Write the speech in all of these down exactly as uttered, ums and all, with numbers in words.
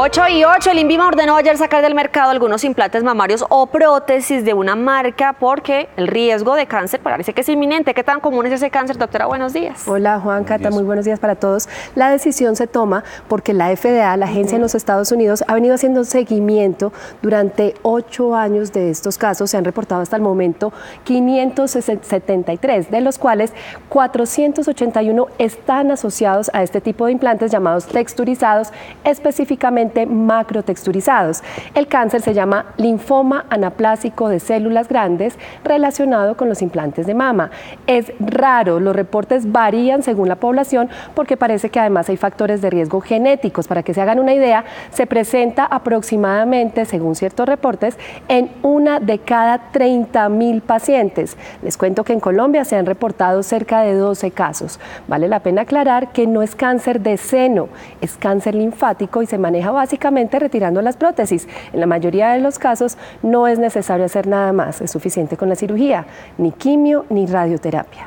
ocho y ocho, el INVIMA ordenó ayer sacar del mercado algunos implantes mamarios o prótesis de una marca porque el riesgo de cáncer parece que es inminente. ¿Qué tan común es ese cáncer, doctora? Buenos días. Hola, Juan, Cata, muy buenos días para todos. La decisión se toma porque la F D A, la agencia uh-huh. en los Estados Unidos, ha venido haciendo seguimiento durante ocho años de estos casos. Se han reportado hasta el momento quinientos setenta y tres, de los cuales cuatrocientos ochenta y uno están asociados a este tipo de implantes llamados texturizados, específicamente macrotexturizados. El cáncer se llama linfoma anaplásico de células grandes relacionado con los implantes de mama. Es raro, los reportes varían según la población porque parece que además hay factores de riesgo genéticos. Para que se hagan una idea, se presenta aproximadamente, según ciertos reportes, en una de cada treinta mil pacientes. Les cuento que en Colombia se han reportado cerca de doce casos. Vale la pena aclarar que no es cáncer de seno, es cáncer linfático y se maneja básicamente retirando las prótesis. En la mayoría de los casos no es necesario hacer nada más, es suficiente con la cirugía, ni quimio ni radioterapia.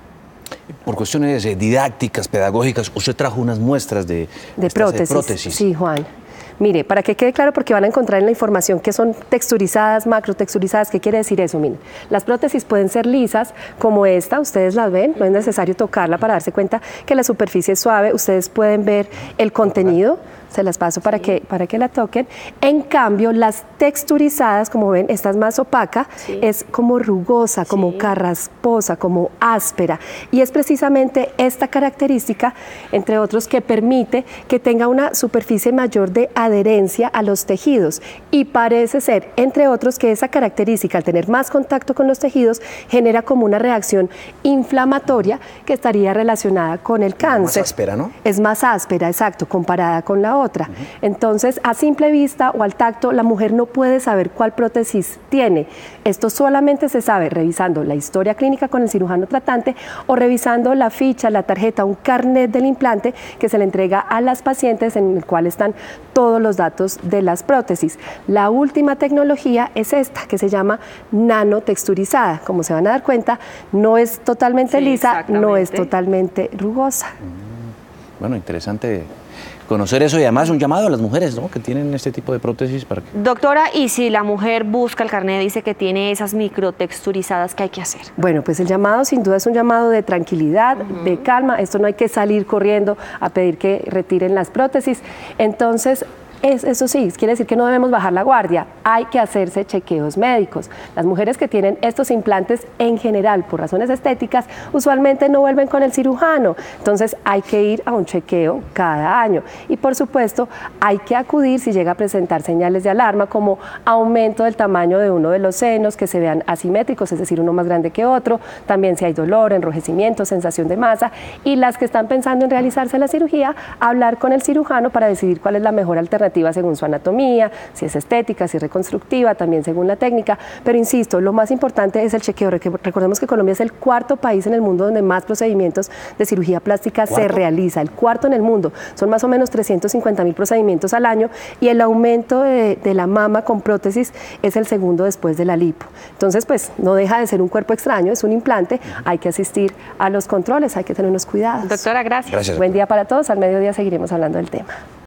Por cuestiones didácticas, pedagógicas, usted trajo unas muestras de, de, prótesis. de prótesis. Sí, Juan. Mire, para que quede claro, porque van a encontrar en la información que son texturizadas, macrotexturizadas. ¿Qué quiere decir eso? Miren, las prótesis pueden ser lisas, como esta, ustedes las ven, no es necesario tocarla para darse cuenta que la superficie es suave, ustedes pueden ver el contenido, se las paso para, sí. que, para que la toquen. En cambio, las texturizadas, como ven, esta es más opaca, sí. es como rugosa, como sí. carrasposa, como áspera, y es precisamente esta característica, entre otros, que permite que tenga una superficie mayor de adherencia a los tejidos, y parece ser, entre otros, que esa característica, al tener más contacto con los tejidos, genera como una reacción inflamatoria que estaría relacionada con el cáncer. Es más áspera, ¿no? Es más áspera, exacto, comparada con la otra. otra. Uh-huh. Entonces, a simple vista o al tacto, la mujer no puede saber cuál prótesis tiene. Esto solamente se sabe revisando la historia clínica con el cirujano tratante o revisando la ficha, la tarjeta, un carnet del implante que se le entrega a las pacientes en el cual están todos los datos de las prótesis. La última tecnología es esta, que se llama nanotexturizada. Como se van a dar cuenta, no es totalmente sí, lisa, no es totalmente rugosa. Bueno, interesante conocer eso, y además un llamado a las mujeres, ¿no?, que tienen este tipo de prótesis para que... Doctora, y si la mujer busca el carnet, dice que tiene esas microtexturizadas, ¿qué hay que hacer? Bueno, pues el llamado sin duda es un llamado de tranquilidad, uh-huh. de calma. Esto no hay que salir corriendo a pedir que retiren las prótesis. Entonces, Es, eso sí, quiere decir que no debemos bajar la guardia, hay que hacerse chequeos médicos. Las mujeres que tienen estos implantes en general por razones estéticas usualmente no vuelven con el cirujano, entonces hay que ir a un chequeo cada año y por supuesto hay que acudir si llega a presentar señales de alarma como aumento del tamaño de uno de los senos, que se vean asimétricos, es decir, uno más grande que otro, también si hay dolor, enrojecimiento, sensación de masa, y las que están pensando en realizarse la cirugía, hablar con el cirujano para decidir cuál es la mejor alternativa según su anatomía, si es estética, si es reconstructiva, también según la técnica, pero insisto, lo más importante es el chequeo. Recordemos que Colombia es el cuarto país en el mundo donde más procedimientos de cirugía plástica ¿Cuarto? se realiza, el cuarto en el mundo, son más o menos trescientos cincuenta mil procedimientos al año y el aumento de, de la mama con prótesis es el segundo después de la lipo. Entonces, pues, no deja de ser un cuerpo extraño, es un implante, hay que asistir a los controles, hay que tener unos cuidados. Doctora, gracias. Gracias. Buen día para todos, al mediodía seguiremos hablando del tema.